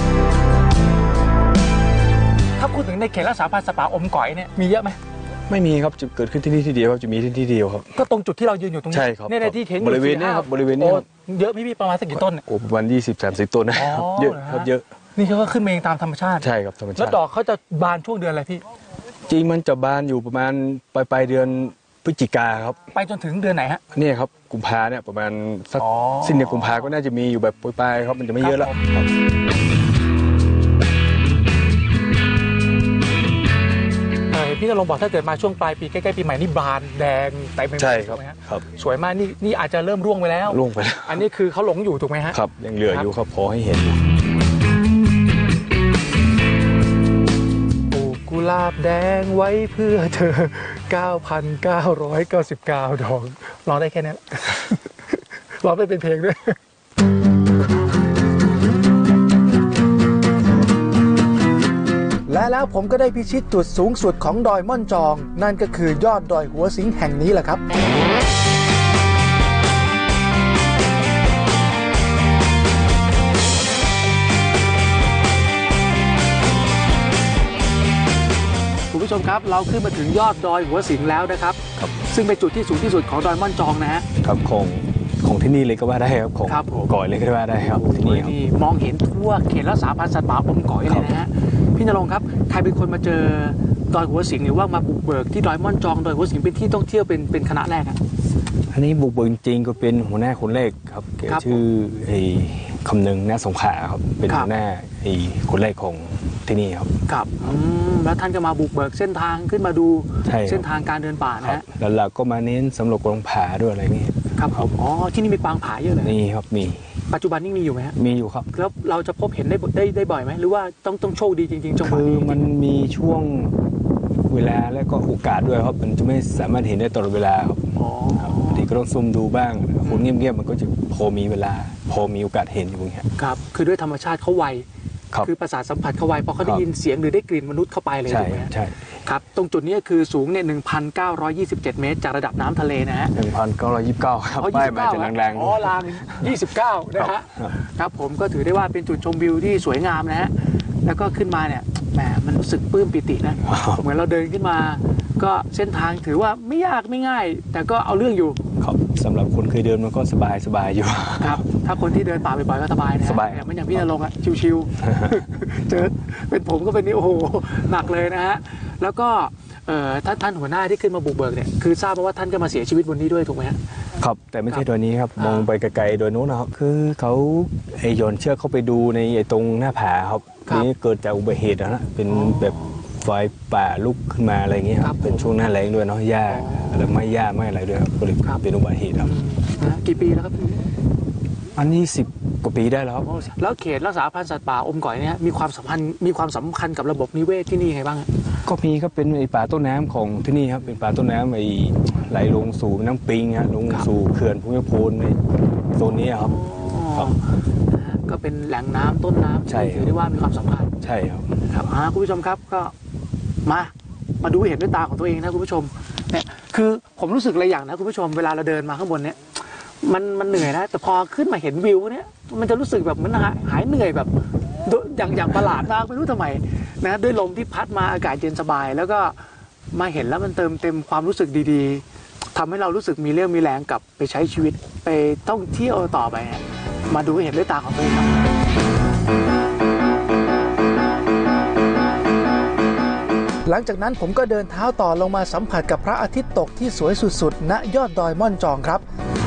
ถ้าพูดถึงในเขตรักษาพันธุ์สัตว์ป่าอมก๋อยเนี่ยมีเยอะไหมไม่มีครับจะเกิดขึ้นที่นี่ที่เดียวครับจะมีที่เดียวครับก็ตรงจุดที่เรายืนอยู่ตรงนี้ใช่ครับเนี่ยในที่เห็นอยู่บริเวณเนี้ยครับบริเวณเนี้ยครับโอ้เยอะพี่ประมาณสักกี่ต้นเนี่ยโอ้ประมาณ20-30 ต้นนะครับอ๋อเยอะเหรอฮะครับเยอะนี่เขาก็ขึ้นมาเองตามธรรมชาติใช่ครับธรรมชาติแล้วดอกเขาจะบานช่วงเดือนอะไรพี่จริงมันจะบานอยู่ประมาณปลายเดือนพฤศจิกาครับไปจนถึงเดือนไหนฮะเนี่ยครับกุมภาเนี่ยประมาณสักอ๋อสิ้นเดือนกุมภาก็น่าจะมีอยู่แบบปลายๆครับมันจะไม่เยอะแล้วครับ พี่ณรงค์บอกถ้าเกิดมาช่วงปลายปีใกล้ๆปีใหม่นี่บานแดงเต็มไปหมดใช่ครับถูกไหมฮะครับสวยมากนี่อาจจะเริ่มร่วงไปแล้วล่วงไปแล้วอันนี้คือเขาหลงอยู่ถูกไหมฮะครับยังเหลืออยู่ครับพอให้เห็นอยู่ปลูกกุหลาบแดงไว้เพื่อเธอ 9,999 ดอกร้องได้แค่นี้แหละ ร้องได้เป็นเพลงด้วย และแล้วผมก็ได้พิชิตจุดสูงสุดของดอยม่อนจอง นั่นก็คือยอดดอยหัวสิงแห่งนี้แหละครับ คุณผู้ชมครับเราขึ้นมาถึงยอดดอยหัวสิงแล้วนะครับครับซึ่งเป็นจุดที่สูงที่สุดของดอยม่อนจองนะฮะครับของที่นี่เลยก็ว่าได้ครับของครับผมก่อยเลยก็ว่าได้ครับที่นี่ครับนี่มองเห็นทั่วเขตรักษาพันธุ์สัตว์ป่าอมก๋อยเลยนะฮะพี่ณรงค์ครับใครเป็นคนมาเจอดอยหัวสิงหรือว่ามาบุกเบิกที่ดอยม่อนจองดอยหัวสิงเป็นที่ท่องเที่ยวเป็นคณะแรกอะอันนี้บุกเบิกจริงๆก็เป็นหัวหน้าคนแรกครับแกครับชื่อไอ้คำนึงหน้าสงขลาครับเป็นครับหัวหน้าไอ้คนแรกของที่นี่ครับครับแล้วท่านก็มาบุกเบิกเส้นทางขึ้นมาดูใช่ครับเส้นทางการเดินป่านะครับฮะแล้วเราก็มาเน้นสำรวจกองผาด้วยอะไรนี่ครับผมอ๋อที่นี่มีกวางผาเยอะเลยนี่ครับมีปัจจุบันนี่มีอยู่ไหมฮะมีอยู่ครับแล้วเราจะพบเห็นได้บ่อยไหมหรือว่าต้องโชคดีจริงๆจังหวะคือนี้มันมีช่วงเวลาและก็โอกาสด้วยครับมันจะไม่สามารถเห็นได้ตลอดเวลาครับอ๋อบางทีก็ต้องซุ่มดูบ้างคนเงียบๆมันก็จะพอมีเวลา พอมีโอกาสเห็นอยู่อย่างเงี้ยครับคือด้วยธรรมชาติเขาไวครับคือประสาทสัมผัสเขาไวพอเขาได้ครับยินเสียงหรือได้กลิ่นมนุษย์เข้าไปเลยใช่ถูกไหมครับฮะใช่ครับตรงจุดนี้คือสูงเนี่ย 1,927 เมตรจากระดับน้ำทะเลนะฮะ 1929 ครับป้ายมาจะแรงๆอ๋อลาง29 นะฮะครับผมก็ถือได้ว่าเป็นจุดชมวิวที่สวยงามนะฮะแล้วก็ขึ้นมาเนี่ยแหมมันรู้สึกปลื้มปิตินะเหมือนเราเดินขึ้นมาก็เส้นทางถือว่าไม่ยากไม่ง่าย แต่ก็เอาเรื่องอยู่ครับสำหรับคนเคยเดินมันก็สบายอยู่ครับถ้าคนที่เดินป่าบ่อยๆก็สบายนะสบายไม่อย่างพี่ณรงค์อะชิวๆ เจอเป็นผมก็เป็นนี่โอ้โหหนักเลยนะฮะแล้วก็ท่านหัวหน้าที่ขึ้นมาบุกเบิกเนี่ยคือทราบมาว่าท่านก็มาเสียชีวิตบนนี้ด้วยถูกไหมฮะครับแต่ไม่ใช่ตัวนี้ครับมองไปไกลๆโดยนู้นนะครับคือเขาโยนเชือกเข้าไปดูในตรงหน้าผาครับนี่เกิดจากอุบัติเหตุนะเป็นแบบไฟป่าลุกขึ้นมาอะไรอย่างเงี้ยครับเป็นช่วงหน้าแล้งด้วยเนาะหญ้าอะไรไม่หญ้าไม่อะไรด้วยครับก็เลยเป็นอุบัติเหตุครับกี่ปีแล้วครับอันนี้10 กว่าปีได้แล้วครับแล้วเขตรักษาพันธุ์สัตว์ป่าอมก๋อยเนี่ยมีความสำคัญกับระบบนิเวศที่นี่ไงบ้างก็มีครับเป็นป่าต้นน้ำของที่นี่ครับเป็นป่าต้นน้ำไหลลงสู่น้ำปิงฮะลงสู่เขื่อนภูมิพลในโซนนี้ครับครับก็เป็นแหล่งน้ำต้นน้ำใช่ถือได้ว่ามีความสำคัญใช่ครับครับคุณผู้ชมครับก็มาดูเห็นด้วยตาของตัวเองนะคุณผู้ชมเนี่ยคือผมรู้สึกอะไรอย่างนะคุณผู้ชมเวลาเราเดินมาข้างบนเนี่ยมันเหนื่อยนะแต่พอขึ้นมาเห็นวิวเนี่ยมันจะรู้สึกแบบมันหายเหนื่อยแบบอย่างประหลาดมากไม่รู้ทำไมนะด้วยลมที่พัดมาอากาศเย็นสบาย แล้วก็มาเห็นแล้วมันเติมเต็มความรู้สึกดีๆทำให้เรารู้สึกมีเรี่ยวมีแรงกลับไปใช้ชีวิตไปท่องเที่ยวต่อไปมาดูให้เห็นด้วยตาของตัวเองครับหลังจากนั้นผมก็เดินเท้าต่อลงมาสัมผัสกับพระอาทิตย์ตกที่สวยสุดๆณยอดดอยม่อนจองครับ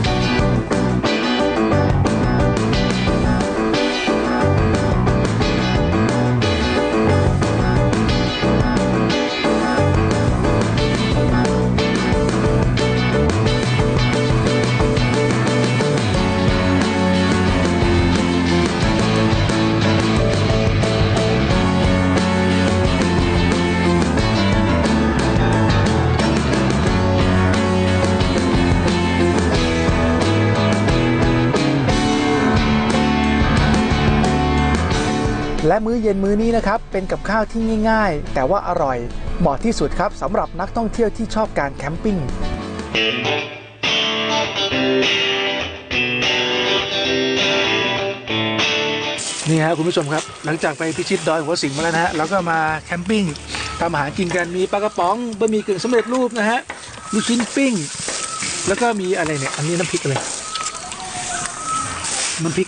และมื้อเย็นมื้อนี้นะครับเป็นกับข้าวที่ง่ายๆแต่ว่าอร่อยเหมาะที่สุดครับสำหรับนักท่องเที่ยวที่ชอบการแคมปิ้งนี่ฮะคุณผู้ชมครับหลังจากไปพิชิตดอยหัวสิงมาแล้วนะฮะแล้วก็มาแคมปิ้งทำอาหารกินกันมีปลากระป๋องบะหมี่กึ่งสำเร็จรูปนะฮะมีชิ้นปิ้งแล้วก็มีอะไรเนี่ยอันนี้น้ำพริกอะไรน้ำพริก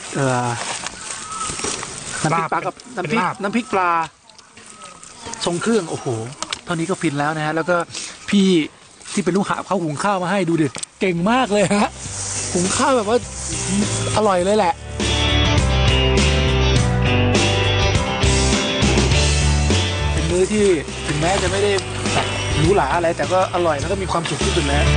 น้ำพริกปลากับน้ำพริกปลาทรงเครื่องโอ้โหเท่านี้ก็ฟินแล้วนะฮะแล้วก็พี่ที่เป็นลูกหาบเขาหุงข้าวมาให้ดูดิเก่งมากเลยฮะหุงข้าวแบบว่าอร่อยเลยแหละเป็นมื้อที่ถึงแม้จะไม่ได้แบบหรูหราอะไรแต่ก็อร่อยแล้วก็มีความสุขที่สุดแล้ว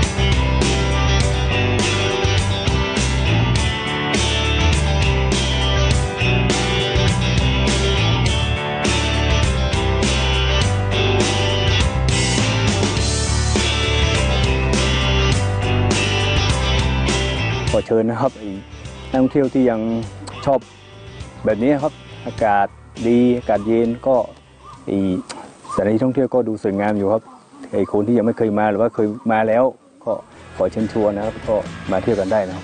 ขอเชิญนะครับนักท่องเที่ยวที่ยังชอบแบบนี้ครับอากาศดีอากาศเย็นก็สถานที่ท่องเที่ยวก็ดูสวยงามอยู่ครับคนที่ยังไม่เคยมาหรือว่าเคยมาแล้วก็ขอเชิญชวนนะครับก็มาเที่ยวกันได้นะครับ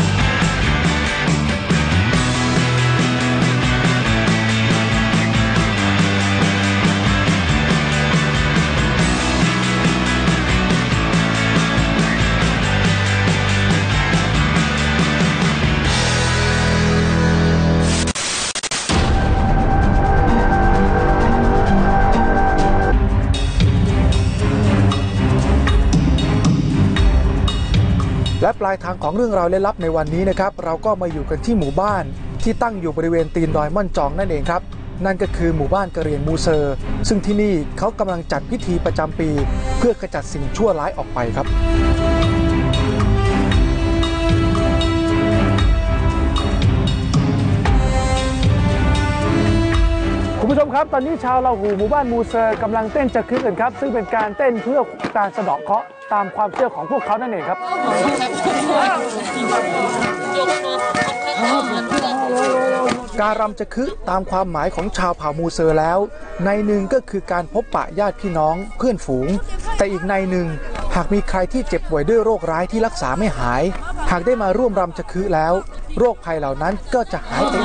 และปลายทางของเรื่องราวลึกลับในวันนี้นะครับเราก็มาอยู่กันที่หมู่บ้านที่ตั้งอยู่บริเวณตีนดอยม่อนจองนั่นเองครับนั่นก็คือหมู่บ้านกะเหรี่ยงมูเซอร์ซึ่งที่นี่เขากำลังจัดพิธีประจำปีเพื่อขจัดสิ่งชั่วร้ายออกไปครับคุณผู้ชมครับตอนนี้ชาวลาหูหมู่บ้านมูเซอร์กำลังเต้นจักรึกกันครับซึ่งเป็นการเต้นเพื่อการสะเดาะเคราะห์ตามความเชื่อของพวกเขานั่นเองครับการรำจะคึตามความหมายของชาวเผ่ามูเซอร์แล้วในหนึ่งก็คือการพบปะญาติพี่น้องเพื่อนฝูงแต่อีกในหนึ่งหากมีใครที่เจ็บป่วยด้วยโรคร้ายที่รักษาไม่หายหากได้มาร่วมรำจะคึแล้วโรคภัยเหล่านั้นก็จะหายไปเอง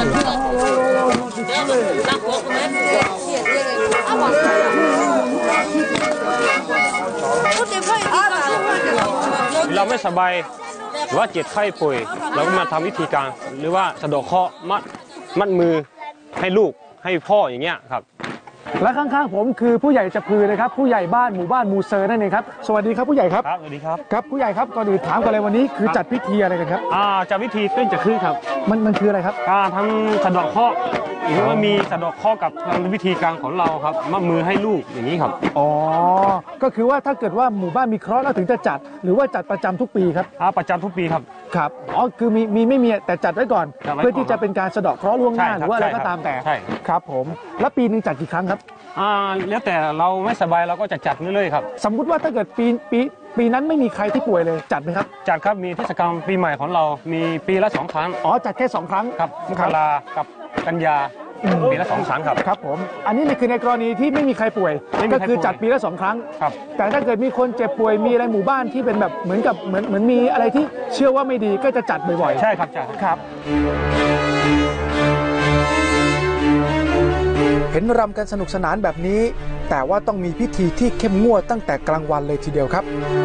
เราไม่สบายหรือว่าเจ็บไข้ป่วยเราก็มาทำวิธีการหรือว่าสะเดาะเคราะห์มัดมือให้ลูกให้พ่ออย่างเงี้ยครับและข้างๆผมคือผู้ใหญ่จะพือนะครับผู้ใหญ่บ้านหมู่บ้านมูเซอร์นั่นเองครับสวัสดีครับผู้ใหญ่ครับครับสวัสดีครับครับผู้ใหญ่ครับก่อนอื่นถามกันเลยวันนี้คือจัดพิธีอะไรกันครับจะวิธีเต้นจะขึ้นครับมันคืออะไรครับทั้งสะเดาะเคราะห์หรือว่ามีสะเดาะเคราะห์กับทางวิธีการของเราครับมัดมือให้ลูกอย่างนี้ครับอ๋อก็คือว่าถ้าเกิดว่าหมู่บ้านมีเคราะห์แล้วถึงจะจัดหรือว่าจัดประจำทุกปีครับประจำทุกปีครับครับอ๋อคือมีไม่มีแต่จัดไว้ก่อนจัดไว้ก่อนเพื่อที่จะเป็นการสะเดาะเคราะห์ล่วงหน้าใช่หครับรือว่าอะไรใช่ครัก็บตามแต่ใช่ครับผมแล้วปีหนึงจัดกี่ครั้งครับแล้วแต่เราไม่สบายเราก็จะจัดเรื่อยๆครับสมมุติว่าถ้าเกิดปีนั้นไม่มีใครที่ป่วยเลยจัดไหมครับจัดครับมีเทศกาลปีใหม่ของเรามีปีละ2 ครั้งอ๋อจัดแค่2 ครั้งครับมกรากับกันยาปีละ2 ครั้งครับครับผมอันนี้คือในกรณีที่ไม่มีใครป่วยไม่มีก็ใครป่วยคือจัดปีละ2 ครั้งครับแต่ถ้าเกิดมีคนเจ็บป่วยมีอะไรหมู่บ้านที่เป็นแบบเหมือนมีอะไรที่เชื่อว่าไม่ดีก็จะจัดบ่อยๆใช่ครับใช่ครับ เห็นรำกันสนุกสนานแบบนี้ แต่ว่าต้องมีพิธีที่เข้มงวดตั้งแต่กลางวันเลยทีเดียวครับ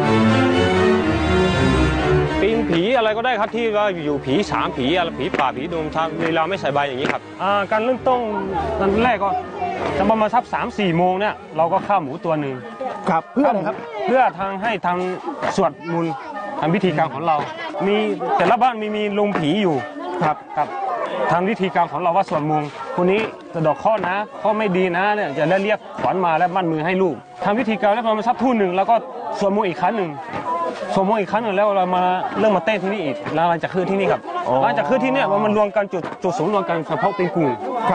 ปีนผีอะไรก็ได้ครับที่ว่าอยู่ผี3ผีอะไรผีป่าผีดงทางเวลาไม่สบายอย่างนี้ครับการเริ่มต้นตอนแรกก็จะประมาณสัก3-4 โมงเนี่ยเราก็ฆ่าหมูตัวหนึ่งครับเพื่ออะไรครับเพื่อให้ทางสวดมนต์ทำพิธีการของเรา มีแต่ละบ้านมีลงผีอยู่ครับครับทำพิธีการของเราว่าสวดมนต์คนนี้สะเดอกข้อนะข้อไม่ดีนะเนี่ยจะได้เรียกขวัญมาและมั่นมือให้ลูกทำพิธีการแล้วประมาณสักทุ่มหนึ่งแล้วก็สวดมนต์อีกครั้งหนึ่งสวดมนต์อีกครั้งหนึ่งแล้วเรามาเริ่มมาเต้นที่นี่อีกแล้วเราจะขึ้นที่นี่ครับหลังจากขึ้นที่เนี่ยมันรวมกันจุดศูนย์รวมกันเฉพาะเป็นกลุ่มครับ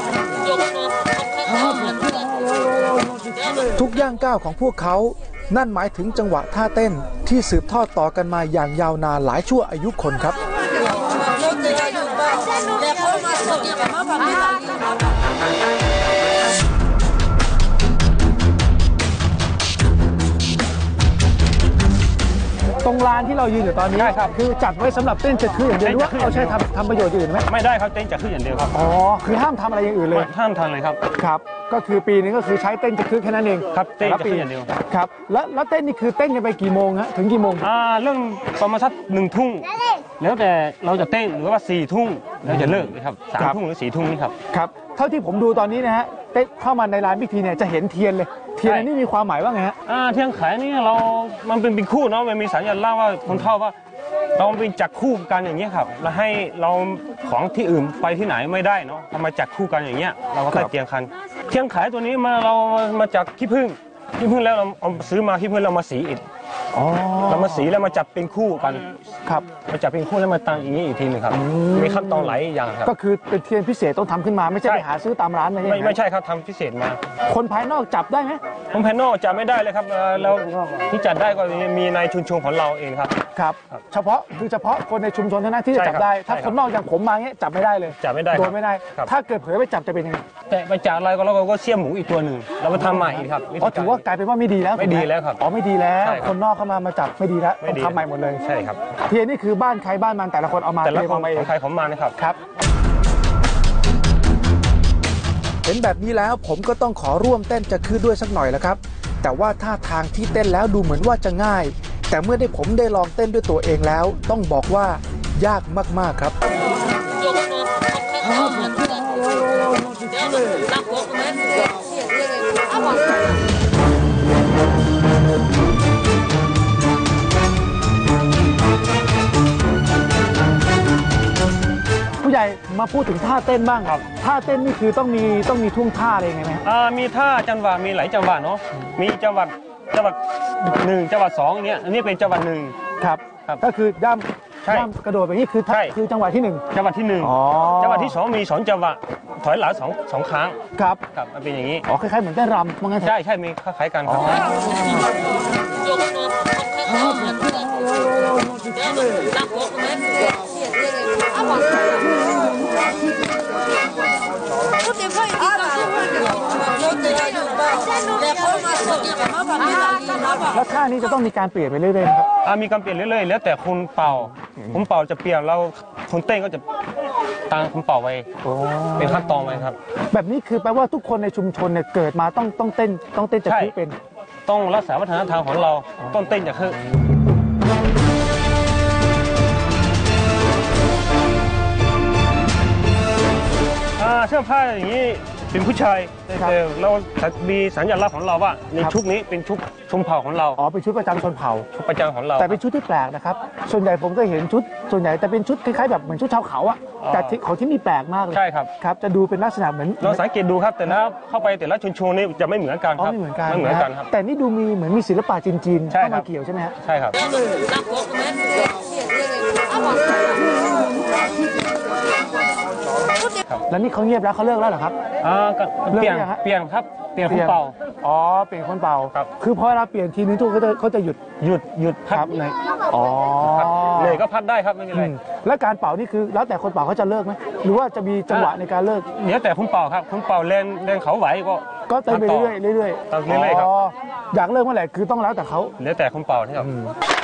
ทุกย่างก้าวของพวกเขานั่นหมายถึงจังหวะท่าเต้นที่สืบทอดต่อกันมาอย่างยาวนานหลายชั่วอายุคนครับ ตรงลานที่เรายืนอยู่ตอนนี้ใช่ครับคือจัดไว้สำหรับเต้นจะคืออย่างเดียวหรือว่าเต้นจะคือเอาใช้ทำประโยชน์อย่างอื่นไหมไม่ได้ครับเต้นจะขึ้นอย่างเดียวครับอ๋อคือห้ามทำอะไรอย่างอื่นเลยห้ามทางเลยครับครับก็คือปีนึงก็คือใช้เต้นจะคือแค่นั้นเองครับเต้นแต่ละจะคืออย่างเดียวครับแล้วเต้นนี่คือเต้นกันไปกี่โมงฮะถึงกี่โมงเรื่องประมาณสัก1 ทุ่มแล้วแต่เราจะเต้นหรือว่า4 ทุ่มแล้วจะเลิกเลยครับ3 ทุ่มหรือ4 ทุ่มนี่ครับครับเท่าที่ผมดูตอนนี้นะฮะเต้นเข้ามาในร้านพิธีเนี่ยจะเห็นเทียนเลยเทียนอันนี้มีความหมายว่าไงฮะเที่ยงขายนี่มันเป็นคู่เนาะมันมีสัญลักษณ์ว่าคนเฒ่าว่าเราเป็นจักคู่กันอย่างเงี้ยครับแล้วให้เราของที่อื่นไปที่ไหนไม่ได้เนาะทำไมจักคู่กันอย่างเงี้ยเราก็ใส่เตียงคันเที่ยงขายตัวนี้เรามาจากขี้ผึ้งแล้วเราเอาซื้อมาขี้ผึ้งเรามาสีอิฐอ๋อเรามาสีแล้วมาจับเป็นคู่กันครับมาจับเป็นคู่แล้วมาตั้งอย่างนี้อีกทีหนึงครับมีขั้นตอนหลายอย่างครับก็คือเป็นเทียนพิเศษต้องทำขึ้นมาไม่ใช่ใช่ไปหาซื้อตามร้านไม่ใช่ไม่ใช่ครับทำพิเศษมาคนภายนอกจับได้ไหมผมแพนโนจับไม่ได้เลยครับแล้วที่จัดได้ก็มีในชุมชนของเราเองครับครับเฉพาะคนในชุมชนเท่านั้นที่จะใช่จัครับได้ ถ้าใช่คครับ นนอกอย่างผมมาเงี้ยจับไม่ได้เลยจับไม่ได้ครับโดนไม่ได้ครับถ้าเกิดเผยไปจับจะเป็นยังไงแต่ไปจากอะไรก็เราก็เสี่ยมหมูอีกตัวหนึ่งเราไปทำใหม่อีกครับอ๋อถือว่ากลายเป็นว่าไม่ดีแล้วไม่ดีแล้วครับอ๋อไม่ดีแล้วใช่ครับคนนอกเข้ามาจับไม่ดีแล้วไม่ต้องดีทำใหม่หมดเลยใช่ครับเทียนนี่คือบ้านใครบ้านมันแต่ละคนเอามาแต่ละเรียงคนมาเอของ งใครของมันนะครับครับ เห็นแบบนี้แล้วผมก็ต้องขอร่วมเต้นจะคือด้วยสักหน่อยแล้วครับ แต่ว่าท่าทางที่เต้นแล้วดูเหมือนว่าจะง่าย แต่เมื่อผมได้ลองเต้นด้วยตัวเองแล้ว ต้องบอกว่ายากมากๆครับ ผู้ใหญ่มาพูดถึงท่าเต้นบ้างครับท่าเต้นนี่คือต้องมีท่วงท่าอะไรยังไงไหมครับมีท่าจังหวะมีหลายจังหวะเนาะมีจังหวะ1จังหวะ2อย่างเงี้ยอันนี้เป็นจังหวะ1 ครับครับก็คือด้ามใช่กระโดดแบบนี้คือท่าใช่คือจังหวะที่หนึ่งจังหวะที่อ๋อ 1จังหวะที่2มี2จังหวะถอยหลังสองครั้งครับครับมันเป็นอย่างนี้อ๋อคล้ายๆเหมือนเต้นรำว่างั้นเถอะใช่มีคล้ายๆกันครับผแล้วท่านี้จะต้องมีการเปลี่ยนไปเรื่อยๆนะครับมีการเปลี่ยนเรื่อยๆแล้วแต่คนเป่าคนเป่าจะเปลี่ยนแล้วคนเต้นก็จะตามคนเป่าไปเป็นขั้นตอนไปครับแบบนี้คือแปลว่าทุกคนในชุมชนเนี่ยเกิดมาต้องเต้นจะคือเป็นต้องรักษาวัฒนธรรมของเราต้องเต้นจะคือเสื้อผ้าอย่างนี้เป็นผู้ชายแต่เรามีสัญลักษณ์ของเราว่าในชุดนี้เป็นชุดชนเผ่าของเราอ๋อเป็นชุดประจำชนเผ่าชุดประจำของเราแต่เป็นชุดที่แปลกนะครับส่วนใหญ่ผมก็เห็นชุดส่วนใหญ่แต่เป็นชุดคล้ายๆแบบเหมือนชุดชาวเขาอะแต่ของที่นี่แปลกมากเลยใช่ครับครับจะดูเป็นลักษณะเหมือนเราสังเกตดูครับแต่ละเข้าไปแต่ละชุมชนนี่จะไม่เหมือนกันครับไม่เหมือนกันครับแต่นี่ดูมีเหมือนมีศิลปะจีนๆเข้ามาเกี่ยวใช่ไหมฮะใช่ครับแล้วนี่เขาเงียบแล้วเขาเลิกแล้วเหรอครับเปลี่ยนครับเปลี่ยนคนเป่าอ๋อเปลี่ยนคนเป่าครับคือพอเราเปลี่ยนทีนึงทุกเขาจะหยุดพักเลยอ๋อเลยก็พัดได้ครับไม่เป็นไรแล้วการเป่านี่คือแล้วแต่คนเป่าเขาจะเลิกไหมหรือว่าจะมีจังหวะในการเลิกเนี่ยแต่คนเป่าครับคนเป่าเล่นเขาไหวก็เต้นไปเรื่อยๆเรื่อยๆครับอยากเลิกเมื่อไหร่คือต้องแล้วแต่เขาแล้วแต่คนเป่าที่ครับ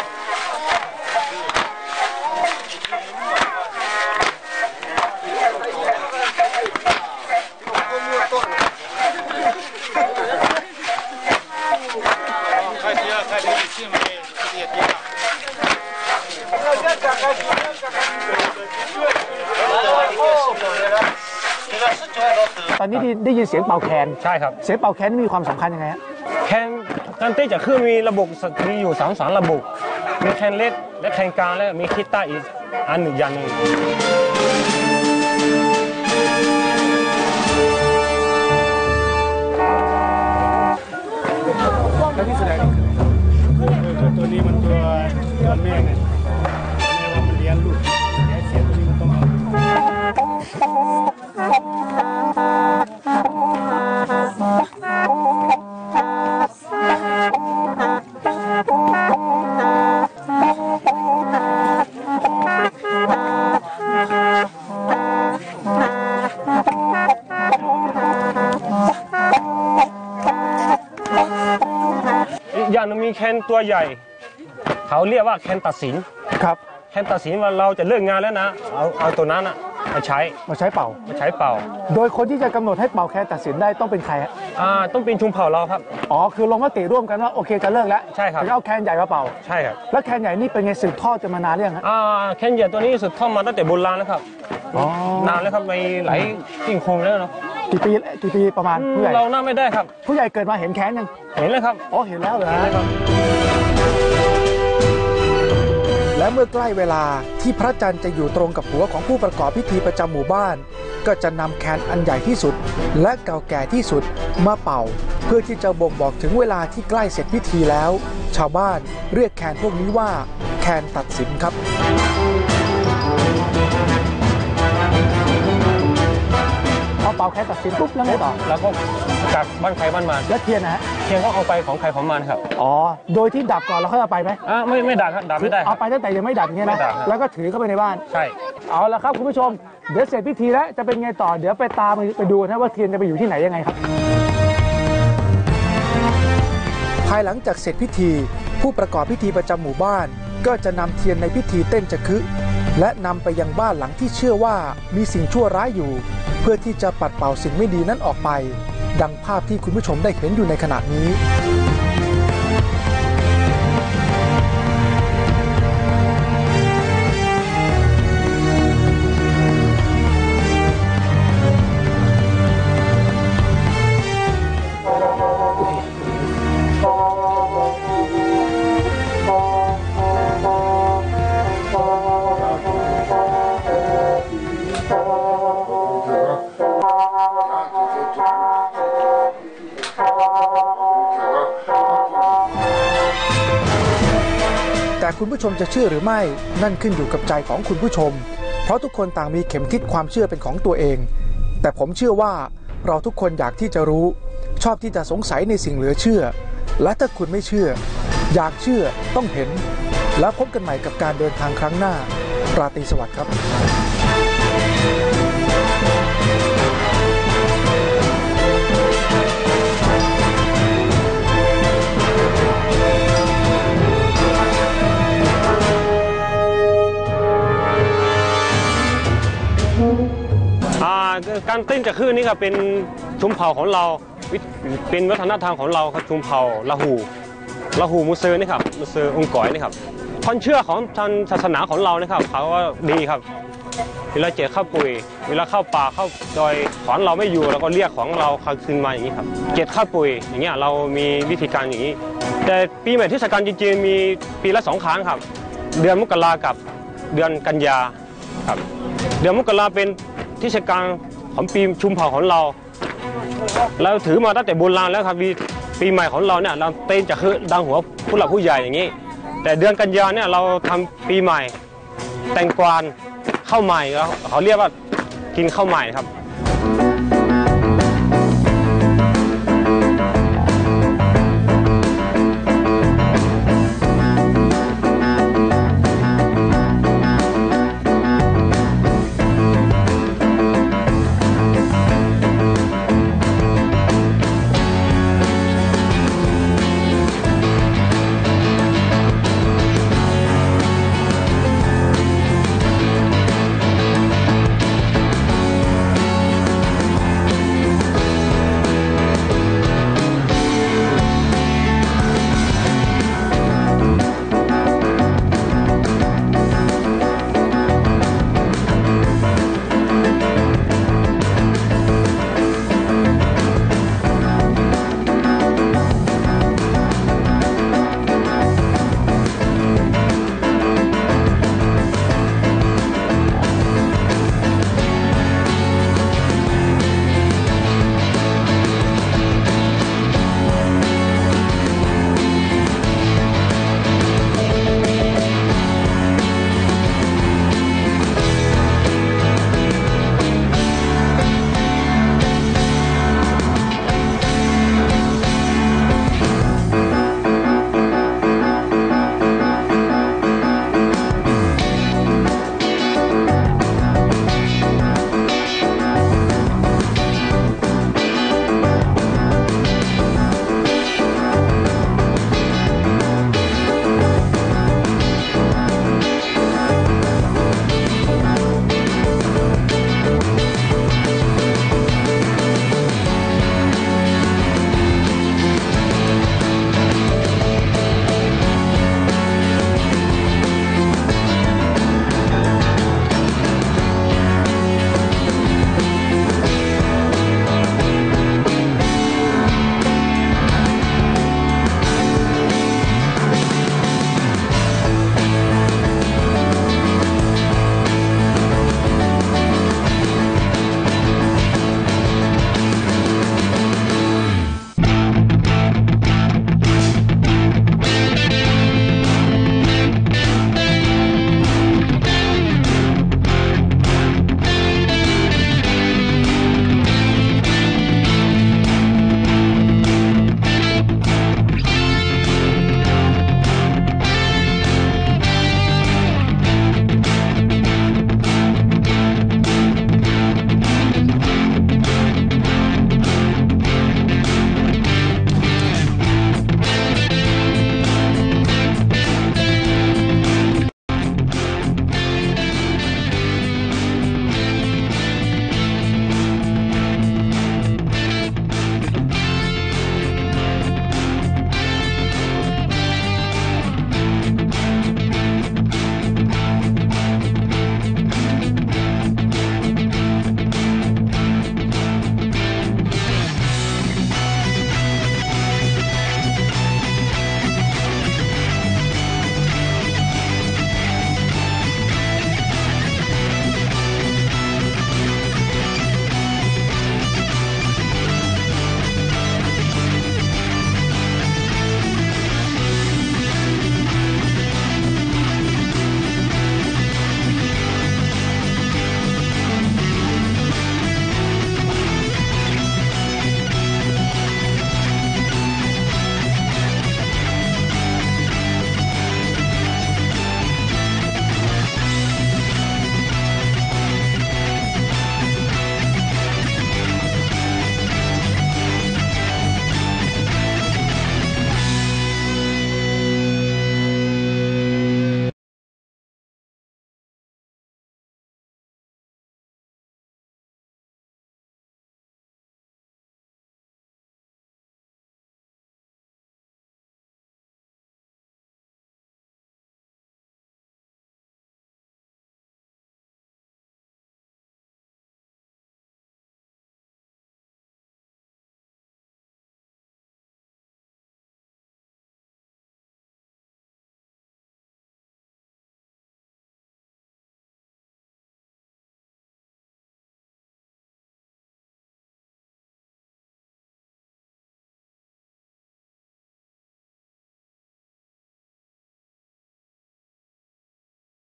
ตอนนี้ได้ยินเสียงเป่าแคนใช่ครับเสียงเป่าแคนมีความสำคัญยังไงฮะแคนการเต้นจากเครื่องมีระบบมีอยู่3ระบบมีแคนเล็กและแคนกลางและมีคีตาร์อีกอันหนึ่งอย่างนึงแล้วที่แสดงตัวนี้มันตัวแม่ไงว่ามันเลี้ยงลูกเสียงตัวนี้มันต้องอย่างนึงมีแคนตัวใหญ่เขาเรียกว่าแคนตัดสินครับแคนตัดสินว่าเราจะเลิกงานแล้วนะเอาตัวนั้นมาใช้เป่าโดยคนที่จะกำหนดให้เป่าแคนตัดสินได้ต้องเป็นใครฮะต้องเป็นชุมเผ่าเราครับอ๋อคือลงมติร่วมกันว่าโอเคจะเลิกแล้วใช่ครับจะเอาแคนใหญ่มาเป่าใช่ครับแล้วแคนใหญ่นี่เป็นไงสืบทอดจะมานานหรือยังฮะแคนใหญ่ตัวนี้สืบทอดมาตั้งแต่โบราณแล้วครับนานแล้วครับไปหลายกิ่งคงแล้วเนาะกี่ปีประมาณผู้ใหญ่เราน่าไม่ได้ครับผู้ใหญ่เกิดมาเห็นแคนยังเห็นเลยครับอ๋อเห็นแล้วเหรอและเมื่อใกล้เวลาที่พระจันทร์จะอยู่ตรงกับหัวของผู้ประกอบพิธีประจำหมู่บ้านก็จะนำแคนอันใหญ่ที่สุดและเก่าแก่ที่สุดมาเป่าเพื่อที่จะบ่งบอกถึงเวลาที่ใกล้เสร็จพิธีแล้วชาวบ้านเรียกแคนพวกนี้ว่าแคนตัดสินครับพอเป่าแคนตัดสินปุ๊บแล้วไงต่อแล้วก็จากบ้านใครบ้านมันแล้วเทียนนะฮะเทียนก็เอาไปของใครของมันครับอ๋อโดยที่ดับก่อนแล้วค่อยเอาไปไหมไม่ดับครับดับไม่ได้เอาไปตั้งแต่ยังไม่ดับเงี้ยนะแล้วก็ถือเข้าไปในบ้านใช่เอาละครับคุณผู้ชมเดี๋ยวเสร็จพิธีแล้วจะเป็นไงต่อเดี๋ยวไปตามไปดูนะว่าเทียนจะไปอยู่ที่ไหนยังไงครับภายหลังจากเสร็จพิธีผู้ประกอบพิธีประจำหมู่บ้านก็จะนำเทียนในพิธีเต้นจะคึและนำไปยังบ้านหลังที่เชื่อว่ามีสิ่งชั่วร้ายอยู่เพื่อที่จะปัดเป่าสิ่งไม่ดีนั้นออกไปดังภาพที่คุณผู้ชมได้เห็นอยู่ในขณะนี้ แต่คุณผู้ชมจะเชื่อหรือไม่นั่นขึ้นอยู่กับใจของคุณผู้ชมเพราะทุกคนต่างมีเข็มทิศความเชื่อเป็นของตัวเองแต่ผมเชื่อว่าเราทุกคนอยากที่จะรู้ชอบที่จะสงสัยในสิ่งเหลือเชื่อและถ้าคุณไม่เชื่ออยากเชื่อต้องเห็นแล้วพบกันใหม่กับการเดินทางครั้งหน้าราตรีสวัสดิ์ครับการเต้นจากคลื่นนี่ก็เป็นชุมเผ่าของเราเป็นวัฒนธรรมของเราครับชุมเผ่าละหูมูเซอร์นี่ครับมูเซอร์องค์ก๋อยนี่ครับความเชื่อของทางศาสนาของเรานะครับเขาว่าดีครับเวลาเจอข้าวปุยเวลาเข้าป่าเข้าดอยของเราไม่อยู่เราก็เรียกของเราคืนมาอย่างนี้ครับเก็บข้าวปุยอย่างเงี้ยเรามีวิธีการอย่างนี้แต่ปีใหม่เทศกาลจริงๆมีปีละ2 ครั้งครับเดือนมกรากับเดือนกันยาครับเดือนมกราเป็นเทศกาลของปีชุมเผ่าของเราเราถือมาตั้งแต่โบราณแล้วครับปีใหม่ของเราเนี่ยเราเต้นจะคือดังหัวผู้หลักผู้ใหญ่อย่างนี้แต่เดือนกันยาเนี่ยเราทำปีใหม่แต่งกวานข้าวใหม่เขาเรียกว่ากินข้าวใหม่ครับ